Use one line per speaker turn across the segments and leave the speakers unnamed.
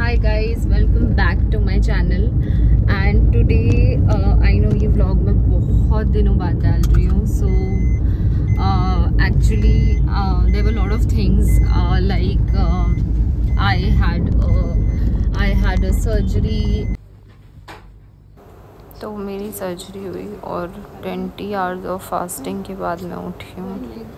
Hi guys, welcome back to my channel and today I know ये vlog मैं बहुत दिनों बाद डाल रही हूँ. So actually there were a lot of things like I had a surgery. तो मेरी सर्जरी हुई और 20 hours of fasting के बाद मैं उठी हूँ.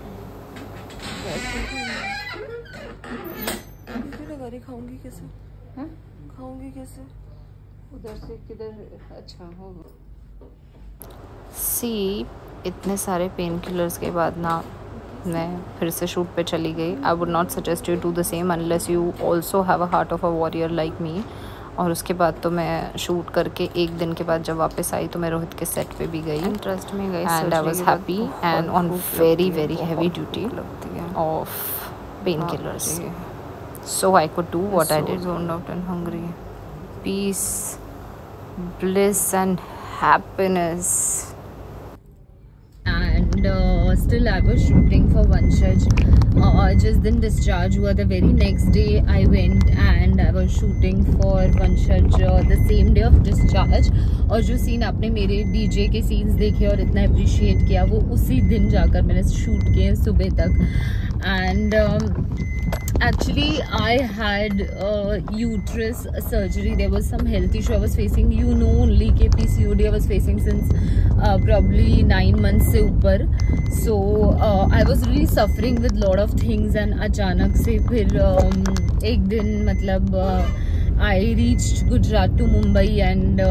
खाऊंगी कैसे? हाँ? खाऊंगी कैसे? उधर से किधर? अच्छा होगा.
सी इतने सारे पेन किलर्स के बाद ना मैं फिर से शूट पे चली गई. I would not suggest you to the same unless you also have a heart of a warrior like me. और उसके बाद तो मैं शूट करके एक दिन के बाद जब वापस आई तो मैं रोहित के सेट पे भी गई. इंटरेस्ट में गई and I was happy and on very heavy duty of pain killers. So I could do what I did.
Zoned out and hungry.
Peace, bliss and happiness. And still I was shooting for Vanshaj. जिस दिन discharge हुआ the very next day I went and I was shooting for Vanshaj the same day of discharge. और जो scene आपने मेरे DJ के scenes देखे और इतना अप्रिशिएट किया वो उसी दिन जाकर मैंने शूट किए सुबह तक. And actually I had uterus surgery. There was some health issue I was facing. You know only कि PCOD I was facing since probably 9 months से ऊपर. So I was really suffering with lot of things and अचानक से फिर एक दिन मतलब I reached Gujarat to Mumbai and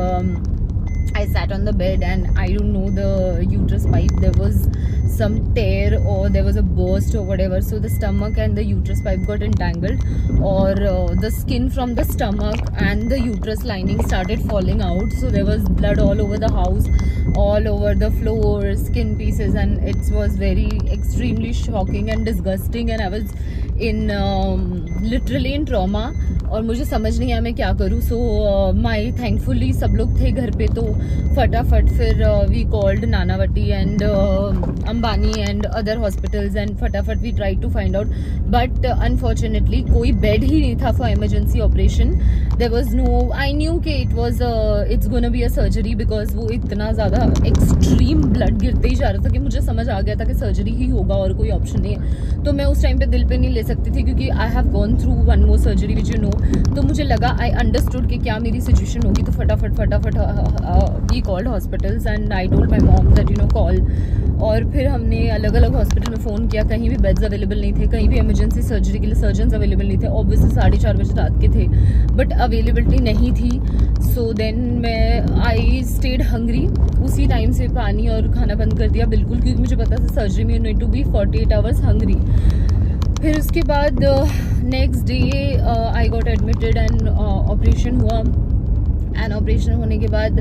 I sat on the bed and I don't know the uterus pipe, there was some tear or there was a burst or whatever, so the stomach and the uterus pipe got entangled or the skin from the stomach and the uterus lining started falling out. So there was blood all over the house, all over the floor, skin pieces, and it was very extremely shocking and disgusting and I was in literally in trauma और मुझे समझ नहीं आया मैं क्या करूँ. सो माई thankfully सब लोग थे घर पे तो फटाफट फिर we called Nanavati and Ambani and other hospitals and फटाफट we try to find out but unfortunately कोई बेड ही नहीं था for emergency operation. There was no, I knew कि it's gonna be a surgery because वो इतना ज़्यादा एक्सट्रीम ब्लड गिरते ही जा रहा था कि मुझे समझ आ गया था कि सर्जरी ही होगा और कोई ऑप्शन नहीं है. तो मैं उस टाइम पे दिल पे नहीं ले सकती थी क्योंकि I have gone through one more surgery which you know. तो मुझे लगा आई अंडरस्टूड कि क्या मेरी सिचुएशन होगी. तो फटाफट we called hospitals and I told my mom that you know call. और फिर हमने अलग अलग हॉस्पिटल में फ़ोन किया. कहीं भी बेड्स अवेलेबल नहीं थे, कहीं भी इमरजेंसी सर्जरी के लिए सर्जन्स अवेलेबल नहीं थे. ऑब्वियसली 4:30 बजे रात के थे बट अवेलेबिलिटी नहीं थी. सो देन मैं आई स्टेड हंग्री. उसी टाइम से पानी और खाना बंद कर दिया बिल्कुल क्योंकि मुझे पता था सर्जरी में need to be 48 hours hungry. फिर उसके बाद next day I got admitted and operation हुआ. एंड ऑपरेशन होने के बाद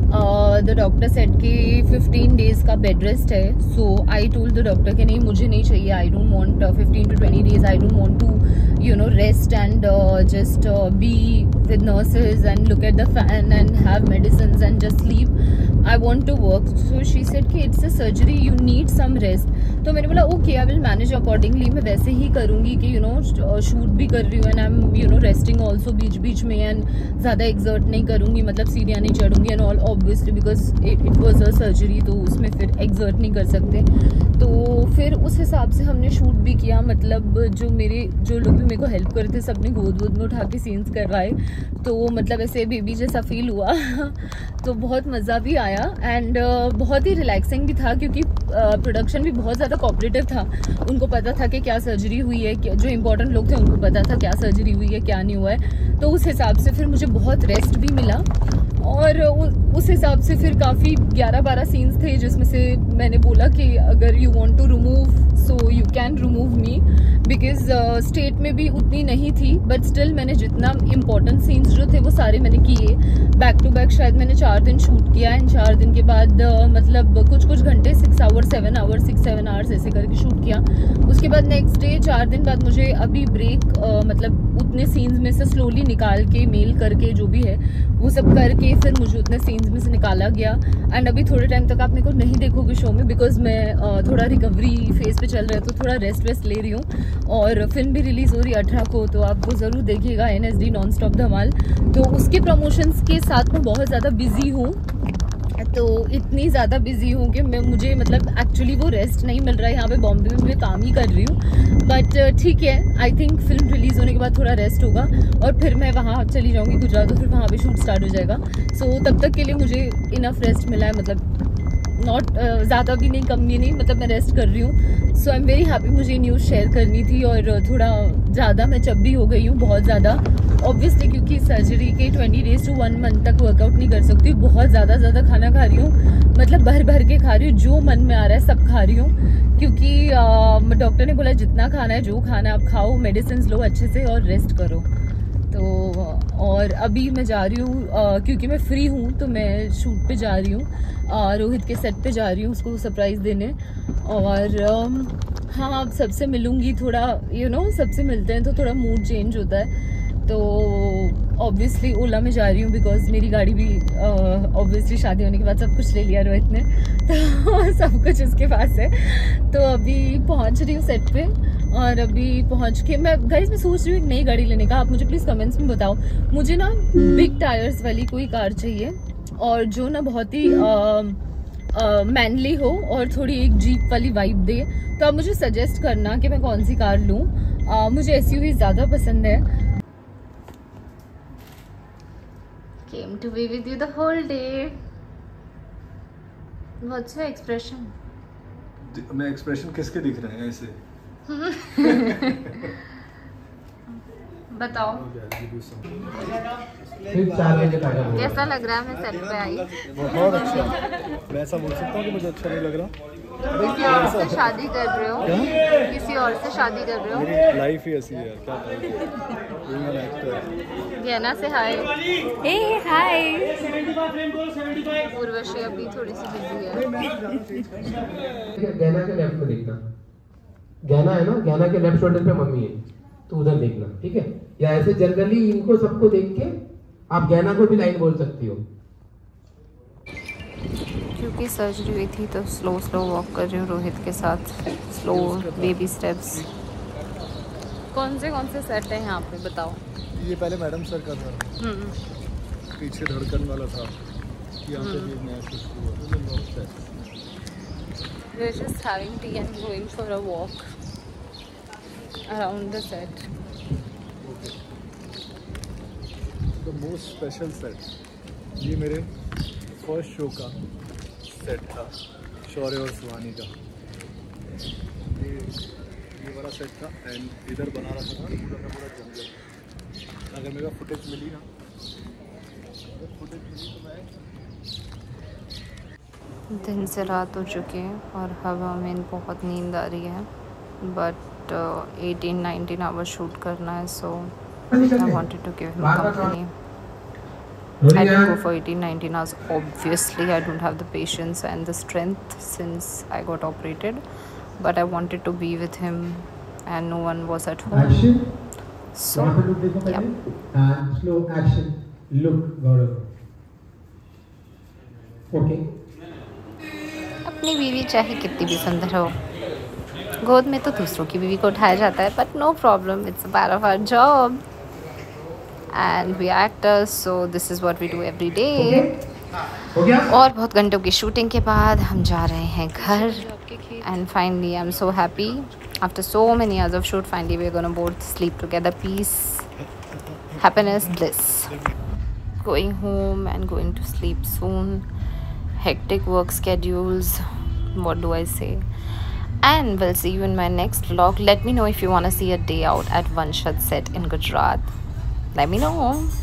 द डॉक्टर सेड कि 15 डेज़ का बेड रेस्ट है. So I told the doctor कि नहीं मुझे नहीं चाहिए. I don't want 15 to 20 days. I don't want to you know rest and just be with nurses and look at the fan and have medicines and just sleep. I want to work. So she said कि it's a surgery, you need some rest. तो मैंने बोला okay, I will manage accordingly. मैं वैसे ही करूँगी कि you know shoot भी कर रही हूँ and I'm you know resting also बीच में and ज़्यादा exert नहीं करूँगी मतलब सीढ़ियाँ नहीं चढ़ूँगी and all obviously because it was a surgery. तो उसमें फिर exert नहीं कर सकते. तो फिर उस हिसाब से हमने शूट भी किया. मतलब जो लोग भी मेरे को हेल्प कर रहे थे सबने गोद में उठा के सीन्स करवाए. तो मतलब ऐसे बेबी जैसा फील हुआ. तो बहुत मज़ा भी आया एंड बहुत ही रिलैक्सिंग भी था क्योंकि प्रोडक्शन भी बहुत ज़्यादा कोऑपरेटिव था. उनको पता था कि क्या सर्जरी हुई है, जो इम्पोर्टेंट लोग थे उनको पता था क्या सर्जरी हुई है क्या नहीं हुआ है. तो उस हिसाब से फिर मुझे बहुत रेस्ट भी मिला और उस हिसाब से फिर काफ़ी 11-12 सीन्स थे जिसमें से मैंने बोला कि अगर you want to remove so you can remove me because state में भी उतनी नहीं थी बट स्टिल मैंने जितना इम्पोर्टेंट सीन्स जो थे वो सारे मैंने किए. बैक टू बैक शायद मैंने 4 दिन शूट किया एंड 4 दिन के बाद मतलब कुछ घंटे 6 आवर्स 7 आवर्स 6-7 आवर्स ऐसे करके शूट किया. उसके बाद नेक्स्ट डे 4 दिन बाद मुझे अभी ब्रेक मतलब उतने सीन्स में से स्लोली निकाल के मेल करके जो भी है वो सब करके करके फिर मुझे उतने सीन्स में से निकाला गया। एंड अभी थोड़े टाइम तक आप मेरे को नहीं देखोगे शो में, बिकॉज मैं थोड़ा रिकवरी फेज पे चल रहा है, तो थोड़ा रेस्ट ले रही हूँ। और फिल्म भी रिलीज़ हो रही है 18 को, तो आप वो ज़रूर देखिएगा, NSD नॉन स्टॉप धमाल। तो उसके प्रमोशंस के साथ मैं बहुत ज़्यादा बिजी हूँ, तो इतनी ज़्यादा बिजी हूँ कि मुझे मतलब एक्चुअली वो रेस्ट नहीं मिल रहा है। यहाँ पे बॉम्बे में मैं काम ही कर रही हूँ, बट ठीक है, आई थिंक फिल्म रिलीज़ होने के बाद थोड़ा रेस्ट होगा और फिर मैं वहाँ चली जाऊँगी गुजरात, तो फिर वहाँ पे शूट स्टार्ट हो जाएगा। सो तब तक के लिए मुझे इनफ रेस्ट मिला है, मतलब नॉट ज़्यादा भी नहीं कम भी नहीं, मतलब मैं रेस्ट कर रही हूँ। So I am very happy, मुझे न्यूज़ शेयर करनी थी और थोड़ा ज़्यादा मैं चब्बी हो गई हूँ, बहुत ज़्यादा ऑब्वियसली, क्योंकि सर्जरी के 20 डेज टू 1 मंथ तक वर्कआउट नहीं कर सकती। बहुत ज़्यादा खाना खा रही हूँ, मतलब भर के खा रही हूँ, जो मन में आ रहा है सब खा रही हूँ, क्योंकि डॉक्टर ने बोला जितना खाना है, जो खाना है आप खाओ, मेडिसिन लो अच्छे से और रेस्ट करो। तो और अभी मैं जा रही हूँ क्योंकि मैं फ्री हूँ, तो मैं शूट पे जा रही हूँ, रोहित के सेट पे जा रही हूँ उसको सरप्राइज़ देने। और हाँ, अब सबसे मिलूँगी, थोड़ा सबसे मिलते हैं तो थोड़ा मूड चेंज होता है। तो ऑब्वियसली ओला में जा रही हूँ, बिकॉज मेरी गाड़ी भी ऑब्वियसली शादी होने के बाद सब कुछ ले लिया रोहित ने, तो सब कुछ उसके पास है। तो अभी पहुँच रही हूँ सेट पे, और अभी पहुँच के मैं सोच रही हूँ एक नई गाड़ी लेने का। आप मुझे प्लीज़ कमेंट्स में बताओ, मुझे ना बिग टायर्स वाली कोई कार चाहिए, और जो ना बहुत ही मैनली हो और थोड़ी एक जीप वाली वाइब दे। तो आप मुझे सजेस्ट करना कि मैं कौन सी कार लूँ। मुझे SUV ज़्यादा पसंद है। Came to be with you the whole day. What's your expression?
मैं एक्सप्रेशन किसके दिख रहे हैं ऐसे?
बताओ कैसा लग रहा है? मैं सेट पे आई,
बहुत अच्छा। मैं ऐसा बोल सकता हूँ कि मुझे अच्छा नहीं लग रहा।
किसी और से शादी कर रहे हो? किसी और से शादी कर रहे हो?
मेरी लाइफ ही ऐसी है, क्या
गहना से हाय। हे हाय। उर्वशी अभी थोड़ी सी बिजी है।
गहना के लेफ्ट में देखना, गहना है ना, गहना के लेफ्ट शोल्डर पे मम्मी है, तो उधर देखना, ठीक है? या ऐसे जनरली इनको सबको देख के आप गहना को भी लाइन बोल सकती हो।
क्योंकि सर्जरी हुई थी तो स्लो वॉक कर रही हूँ रोहित के साथ, स्लो बेबी स्टेप्स। कौन से सेट है यहाँ पे बताओ?
ये पहले मैडम सर का था, पीछे धड़कन वाला था, यहाँ पे भी नया कुछ हुआ।
We're just having tea and going for a walk around the set.
The most special set, ये मेरे फर्स्ट शो का सेट था, शौर्य और सुहानी का। ये वाला सेट था, एंड इधर बना रखा था पूरा जंगल। अगर मेरा फुटेज मिली ना, तो मैं
दिन से रात हो चुकी है और हवा में बहुत नींद आ रही है, बट 18-19 आवर्स शूट करना है, so I wanted to give him company. I didn't go for 18-19 hours. Obviously, I don't have the patience and the strength since I got operated. But I wanted to be with him, and no one was at home.
Action.
So, yeah.
And slow action. Look, Gaurav. Okay.
अपनी बीवी चाहे कितनी भी सुंदर हो, गोद में तो दूसरों की बीवी को उठाया जाता है. But no problem. It's a part of our job. And we are actors, so this is what we do every day. और बहुत घंटों की शूटिंग के बाद हम जा रहे हैं घर. And finally, I'm so happy. After so many hours of shoot, finally we're gonna both sleep together. Peace, happiness, bliss. Going home and going to sleep soon. Hectic work schedules. What do I say? And we'll see you in my next vlog. Let me know if you wanna see a day out at Vanshad set in Gujarat. Let me know.